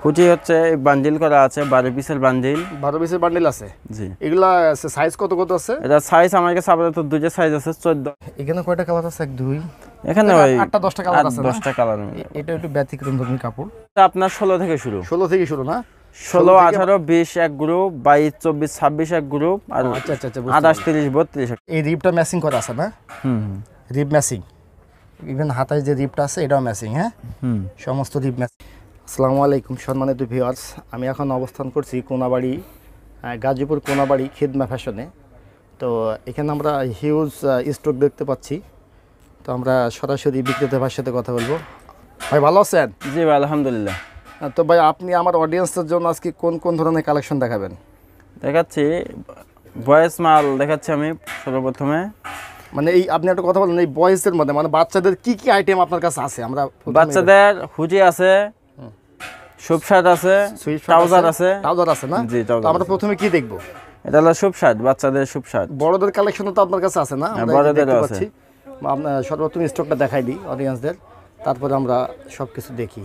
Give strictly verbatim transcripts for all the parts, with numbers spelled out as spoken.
Hoodie হচ্ছে bundle করা আছে, বারো পিসের বান্ডিল। বারো পিসের বান্ডিল আছে। জি। এগুলা সাইজ কত কত আছে? এটা সাইজ আমার কাছে আপাতত দুইটা সাইজ আছে, চোদ্দ। এখানে কয়টা কালার আছে? এক দুই এখানে ওই আটটা দশটা কালার আছে। দশটা কালার। এটা একটু ব্যতিক্রম ধর্মী কাপড়। এটা আপনার ষোলো থেকে শুরু। ষোলো থেকে শুরু না? ষোলো, আঠারো, বিশ এক গ্রুপ, বাইশ, চব্বিশ, ছাব্বিশ এক গ্রুপ, আর আচ্ছা আচ্ছা আচ্ছা আঠাশ, তিরিশ, বত্রিশ। এই রিপটা ম্যাচিং করা আছে না? হুম। রিপ ম্যাচিং, ইভেন হাতায় যে রিপটা আছে এটাও ম্যাচিং। হ্যাঁ, হুম, সমস্ত রিপ ম্যাচিং। আসসালামু আলাইকুম সম্মানিত ভিউয়ার্স, আমি এখন অবস্থান করছি কোনাবাড়ি, গাজীপুর কোনাবাড়ি খিদমা ফ্যাশনে। তো এখানে আমরা হিউজ স্টক দেখতে পাচ্ছি। তো আমরা সরাসরি বিক্রেতা ভাইয়ের সাথে কথা বলবো। ভাই ভালো আছেন? জি ভাই, আলহামদুলিল্লাহ। তো ভাই আপনি আমার অডিয়েন্সের জন্য আজকে কোন কোন ধরনের কালেকশন দেখাবেন? দেখাচ্ছি বয়েস মাল দেখাচ্ছি আমি সর্বপ্রথমে। মানে এই আপনি একটা কথা বলেন, এই বয়েজের মধ্যে মানে বাচ্চাদের কি কি আইটেম আপনার কাছে আছে? আমরা বাচ্চাদের হুডি আছে, সুপ শার্ট আছে, ট্রাউজার আছে। ট্রাউজার আছে না? জি, ট্রাউজার। আমরা প্রথমে কি দেখব? এটা হলো সুপ শার্ট, বাচ্চাদের সুপ শার্ট। বড়দের কালেকশনও তো আপনার কাছে আছে না? আমরা বড়দেরও আছে। আমরা সর্বপ্রথম স্টকটা দেখাই দিই অডিয়েন্সদের, তারপরে আমরা সব কিছু দেখি।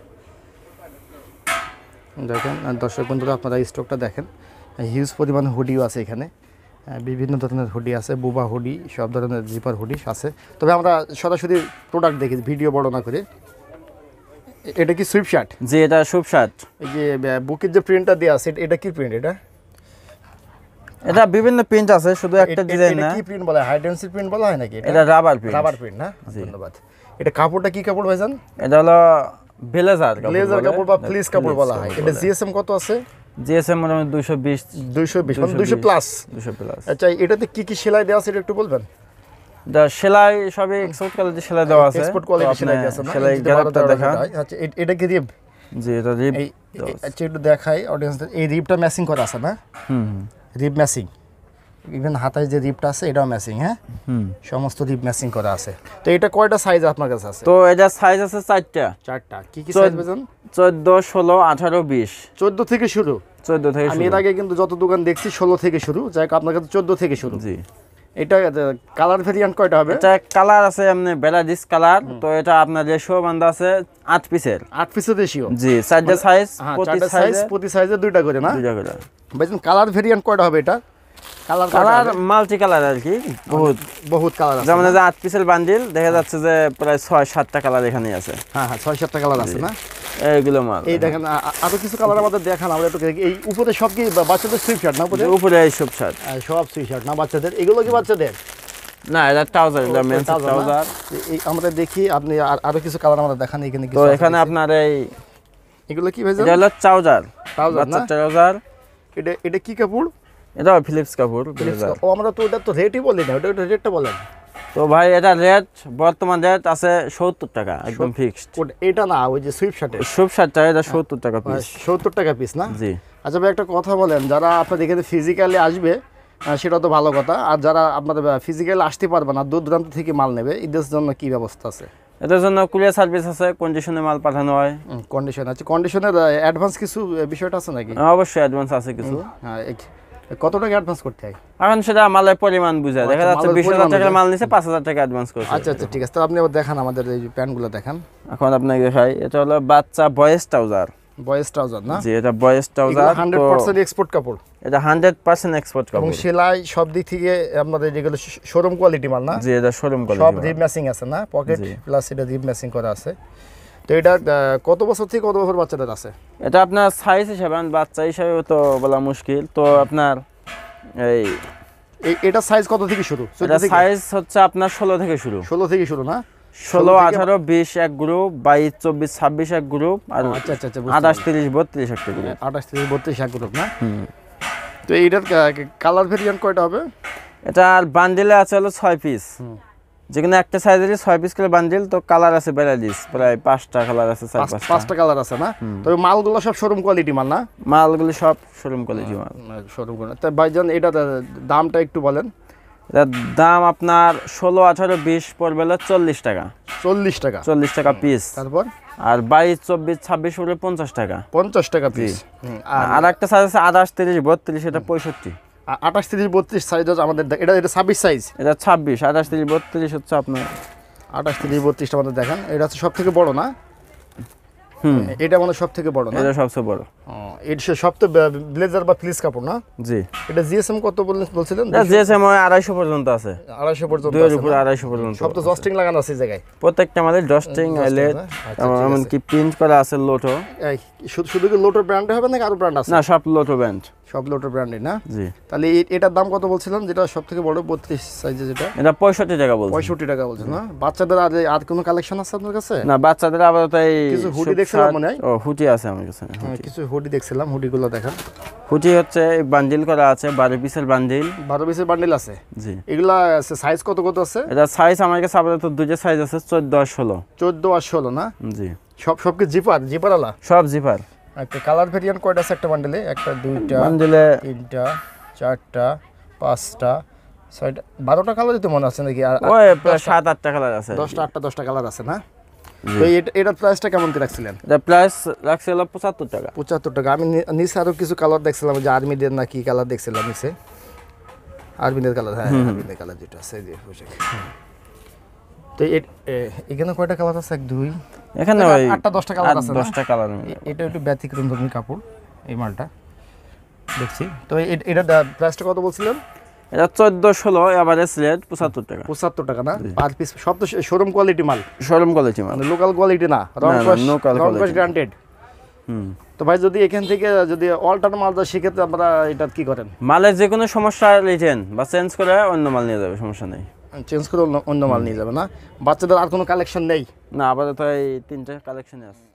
দেখেন দর্শক বন্ধুরা, আপনারা স্টকটা দেখেন। হিউজ পরিমাণ হুডিও আছে এখানে, বিভিন্ন ধরনের হুডি আছে, বুবা হুডি, সব ধরনের জিপার হুডি আছে। তবে আমরা সরাসরি প্রোডাক্ট দেখি, ভিডিও বড় না করে। এটা কি সুইপ শার্ট? জি, এটা সুপ শার্ট। এই যে বুকের যে প্রিন্টটা দেওয়া আছে, এটা কি প্রিন্ট? এটা এটা বিভিন্ন প্রিন্ট আছে, শুধু একটা ডিজাইন না। কি প্রিন্ট বলা হয়? হাই ডেনসিটি প্রিন্ট বলা হয় নাকি? এটা রাবার প্রিন্ট। রাবার প্রিন্ট না? ধন্যবাদ। এটা কাপড়টা কি কাপড় ভাইজান? এটা হলো ব্লেজার কাপড়, ব্লেজার কাপড় বা ফ্লিস কাপড় বলা হয়। এটা জিএসএম কত আছে? জিএসএম মোটামুটি দুইশো বিশ দুইশো বিশ মানে দুইশো প্লাস। দুইশো প্লাস। আচ্ছা, এটাতে কি কি সেলাই দেওয়া আছে এটা একটু বলবেন? দা সেলাই সবই এক্সপোর্ট কোয়ালিটি সেলাই দেওয়া আছে। এক্সপোর্ট কোয়ালিটি সেলাই আছে না? সেলাই গ্যাপটা দেখা। আচ্ছা, এটা কি রিব? জি, এটা রিব। আচ্ছা, একটু দেখাই অডিয়েন্সদের। এই রিবটা ম্যাচিং করা আছে না? হুম, রিব ম্যাচিং, ইভেন হাতায় যে রিপটা আছে এটাও ম্যাচিং। হ্যাঁ, হুম, সমস্ত রিপ ম্যাচিং করা আছে। তো এটা কয়টা সাইজ আপনার কাছে আছে? তো এটা সাইজ আছে চারটা। চারটা কি কি সাইজ বেজন? চোদ্দ, ষোলো, আঠারো, বিশ। চোদ্দ থেকে শুরু? চোদ্দ থেকে শুরু। আমি এর আগে কিন্তু যত দোকান দেখছি ষোলো থেকে শুরু, যাই হোক আপনার কাছে চোদ্দ থেকে শুরু। জি। এটা কালার ভেরিয়েন্ট কয়টা হবে? এটা কালার আছে এমনি ভ্যারাইটিস কালার। তো এটা আপনার রেশিও বান্ধা আছে আট পিসের। আট পিসের রেশিও? জি, চারটা সাইজ, প্রতি সাইজ প্রতি সাইজে দুইটা করে না? দুইটা করে। ভাইজান কালার ভেরিয়েন্ট কয়টা হবে এটা? কালার কালার মাল্টি কালার আর কি, বহুত বহুত কালার আছে। যেমন যে আট পিসের বান্ডিল দেখা যাচ্ছে যে প্রায় ছয় সাতটা কালার এখানেই আছে। হ্যাঁ হ্যাঁ, ছয় সাতটা কালার আছে না? এইগুলো মাল। এই দেখেন আরো কিছু কালার আমাদের দেখান, আমরা একটু। এই উপরে সব কি বাচ্চাদের সুইপ শার্ট না? উপরে এই সুইপ শার্ট সব সুইপ শার্ট না বাচ্চাদের? এগুলো কি বাচ্চাদের না? এটা ট্রাউজার, এটা মেন্স ট্রাউজার। এই আমরা দেখি, আপনি আরো কিছু কালার আমাদের দেখান এখানে। তো এখানে আপনার এই এগুলো কি ভাইজান? এটা হলো ট্রাউজার, বাচ্চা ট্রাউজার। এটা এটা কি কাপড়? এটা ফিলিপস কাপড়। ও আমরা তো ওটা তো রেটই বলি না, ওটা রেটটা বলেন। তো ভাই এটা রেট বর্তমান রেট আছে সত্তর টাকা, একদম ফিক্সড। এটা না, ওই যে সুইপ শার্টের সুইপ শার্টটা এটা সত্তর টাকা পিস। সত্তর টাকা পিস না? জি। আচ্ছা ভাই, একটা কথা বলেন, যারা আপনাদের এখানে ফিজিক্যালি আসবে সেটা তো ভালো কথা, আর যারা আপনাদের ফিজিক্যালি আসতে পারবে না, দূর দূরান্ত থেকে মাল নেবে, এদের জন্য কি ব্যবস্থা আছে? এটার জন্য কুরিয়ার সার্ভিস আছে, কন্ডিশনে মাল পাঠানো হয়। কন্ডিশন আছে? কন্ডিশনের অ্যাডভান্স কিছু বিষয়টা আছে নাকি? অবশ্যই অ্যাডভান্স আছে কিছু। হ্যাঁ, কত টাকা অ্যাডভান্স করতে হয়? এখন সেটা মালের পরিমাণ বুঝে দেখা যাচ্ছে বিশ হাজার টাকার মাল নিছে, পাঁচ হাজার টাকা অ্যাডভান্স করছে। আচ্ছা আচ্ছা, ঠিক আছে। তো আপনি আবার দেখান আমাদের এই প্যান্টগুলো দেখান। এখন আপনাকে দেখাই, এটা হলো বাচ্চা বয়েজ ট্রাউজার। বয়েজ ট্রাউজার না? জি, এটা boys trouser. Hundred percent export কাপড়? এটা হান্ড্রেড পার্সেন্ট এক্সপোর্ট কাপড়। এবং সেলাই সব দিক থেকে আপনাদের যেগুলো শোরুম কোয়ালিটি মাল না? জি, এটা শোরুম কোয়ালিটি। সব রিপ ম্যাচিং আছে না? পকেট প্লাস এটা রিপ ম্যাচিং করা আছে। তো এটা কত বছর থেকে কত বছর বাচ্চাদের আছে? এটা আপনার সাইজ হিসাবে, বাচ্চা হিসাবে তো বলা মুশকিল। তো আপনার এই এটা সাইজ কত থেকে শুরু? এটা সাইজ হচ্ছে আপনার ষোলো থেকে শুরু। ষোলো থেকে শুরু না? ষোলো, আঠারো, বিশ এক গ্রুপ, বাইশ, চব্বিশ, ছাব্বিশ এক গ্রুপ, আর আচ্ছা আচ্ছা আঠাশ, তিরিশ, বত্রিশ একটা গ্রুপ। আঠাশ, তিরিশ, বত্রিশ এক গ্রুপ না? তো এইটার কালার ভেরিয়েন্ট কয়টা হবে? এটা আর বান্ডিলে আছে হলো ছয় পিস, যেখানে একটা সাইজেরই ছয় পিস করে বান্ডিল। তো কালার আছে ভ্যারাইটিস, প্রায় পাঁচটা কালার আছে, চার পাঁচটা পাঁচটা কালার আছে না? তবে মালগুলো সব শোরুম কোয়ালিটি মাল না? মালগুলো সব শোরুম কোয়ালিটি মাল, শোরুম কোয়ালিটি। তা ভাইজান এটা দামটা একটু বলেন। এটার দাম আপনার ষোলো, আঠারো, বিশ পড়বে হলো চল্লিশ টাকা। চল্লিশ টাকা? চল্লিশ টাকা পিস। তারপর আর বাইশ, চব্বিশ, ছাব্বিশ পড়বে পঞ্চাশ টাকা। পঞ্চাশ টাকা পিস। আর একটা সাইজ আছে আঠাশ, তিরিশ, বত্রিশ, এটা পঁয়ষট্টি। আঠাশ, তিরিশ, বত্রিশ সাইজ আমাদের। এটা এটা ছাব্বিশ সাইজ? এটা ছাব্বিশ। আঠাশ, তিরিশ, বত্রিশ হচ্ছে আপনার। আঠাশ, তিরিশ, বত্রিশটা আমাদের দেখান। এটা হচ্ছে সব থেকে বড় না? এটা মানে সব থেকে বড় না? এটা সবচেয়ে বড়। এটা সব তো ব্লেজার বা ফ্লিস কাপড় না? জি। এটা জিএসএম কত বলছিলেন? এটা জিএসএম আড়াইশো পর্যন্ত আছে। আড়াইশো পর্যন্ত দুইয়ের উপরে আড়াইশো পর্যন্ত। সব তো জস্টিং লাগানো আছে এই জায়গায়। প্রত্যেকটা আমাদের জস্টিং আইলেট এমন কি প্রিন্ট করা আছে লোটো। এই শুধু শুধু কি লোটোর ব্র্যান্ডে হবে নাকি আরো ব্র্যান্ড আছে? না, সব লোটো ব্র্যান্ড। সব লোটোর ব্র্যান্ডে না? জি। তাহলে এটার দাম কত বলছিলেন যেটা সবথেকে বড় বত্রিশ সাইজে যেটা? এটা পঁয়ষট্টি টাকা বলছেন। পঁয়ষট্টি টাকা বলছেন না? বাচ্চাদের আর আর কোনো কালেকশন আছে আপনার কাছে? না, বাচ্চাদের আপাতত এই কিছু হুডি দেখছিলাম মনে হয়। ও হুডি আছে আমার কাছে। কিছু হুডি দেখছিলাম, হুডিগুলো দেখান। হুডি হচ্ছে বান্ডিল করা আছে, বারো পিসের বান্ডিল। বারো পিসের বান্ডিল আছে? জি। এগুলা সাইজ কত কত আছে? এটা সাইজ আমার কাছে আপাতত দুইটা সাইজ আছে, চোদ্দ আর ষোলো। চোদ্দ আর ষোলো না? জি। সব সব কি জিপার জিপারওয়ালা? সব জিপার। একটা কালার ভেরিয়েন্ট কয়টা আছে একটা বান্ডেলে? একটা, দুইটা, বান্ডিলে তিনটা, চারটা, পাঁচটা, ছয়টা, বারোটা কালার দিতে মনে আছে নাকি? আর ওই প্রায় সাত আটটা কালার আছে। দশটা আটটা দশটা কালার আছে না? তো এটার প্রাইসটা কেমন কি রাখছিলেন? এটা প্রাইস রাখছিল পঁচাত্তর টাকা। পঁচাত্তর টাকা। আমি নিচে আরো কিছু কালার দেখছিলাম, যে আর্মিদের না কি কালার দেখছিলাম নিচে, আর্মিদের কালার। হ্যাঁ, আর্মিদের কালার যেটা আছে যে পোশাক। তো এখানে কয়টা কালার আছে? এক, দুই, এখানে ওই আটটা দশটা কালার আছে। দশটা কালার। এটা একটু ব্যতিক্রম ধর্মী কাপড় এই মালটা দেখছি। তো এটার প্রাইসটা কত বলছিলেন? এটা চোদ্দ ষোলো এভারেজ রেট পঁচাত্তর টাকা। পঁচাত্তর টাকা না? পার পিস সব তো শোরুম কোয়ালিটি মাল। শোরুম কোয়ালিটি মাল, মানে লোকাল কোয়ালিটি না, রং কস গ্যারান্টেড। হুম। তো ভাই যদি এখান থেকে যদি অল্টার মাল দেয় সেক্ষেত্রে আপনারা এটা কি করেন? মালের যে কোনো সমস্যা রিটার্ন বা চেঞ্জ করে অন্য মাল নিয়ে যাবে, সমস্যা নেই। চেঞ্জ করে অন্য মাল নিয়ে যাবে না? বাচ্চাদের আর কোনো কালেকশন নেই? না, আপাতত এই তিনটা কালেকশনে আছে।